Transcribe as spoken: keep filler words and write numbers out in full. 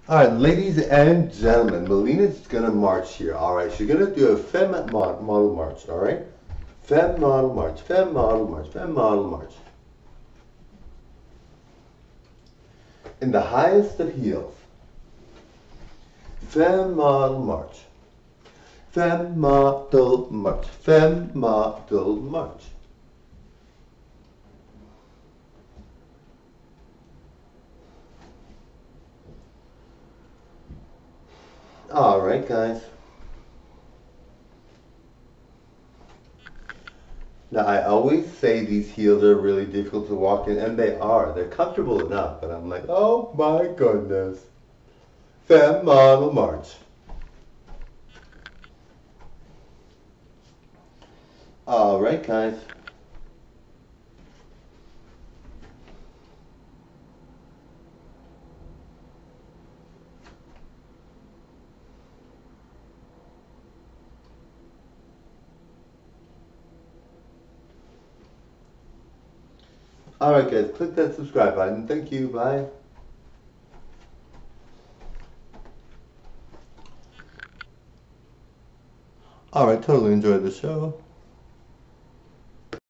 Alright, ladies and gentlemen, Mileena's gonna march here. Alright, she's gonna do a Femme mod model march. Alright? Femme model march, Femme model march, Femme model march. In the highest of heels. Femme model march. Femme model march. Femme model march. Alright, guys. Now, I always say these heels are really difficult to walk in, and they are. They're comfortable enough, but I'm like, oh my goodness. Femme model march. Alright, guys. Alright, guys, click that subscribe button. Thank you. Bye. Alright, totally enjoyed the show.